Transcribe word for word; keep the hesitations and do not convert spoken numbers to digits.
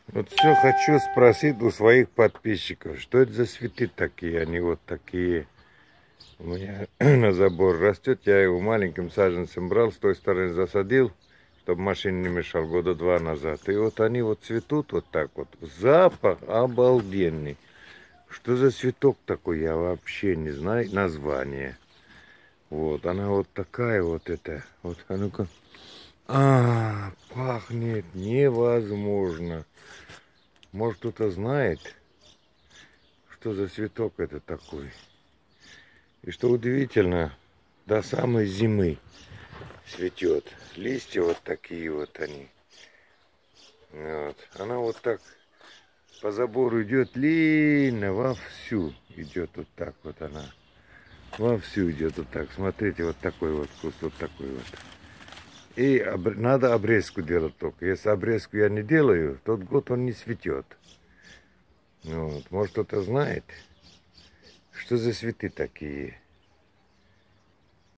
Вот все хочу спросить у своих подписчиков, что это за цветы такие, они вот такие. У меня на забор растет, я его маленьким саженцем брал, с той стороны засадил, чтобы машине не мешал, года два назад. И вот они вот цветут вот так вот. Запах обалденный. Что за цветок такой, я вообще не знаю название. Вот, она вот такая вот это. Вот, а ну-ка. А, пахнет невозможно. Может, кто-то знает, что за цветок это такой. И что удивительно, до самой зимы цветет. Листья вот такие вот они. Вот. Она вот так по забору идет длинно, вовсю идет вот так вот она. Вовсю идет вот так. Смотрите, вот такой вот куст, вот такой вот. И об... надо обрезку делать только. Если обрезку я не делаю, тот год он не цветет. Вот. Может, кто-то знает, что за цветы такие.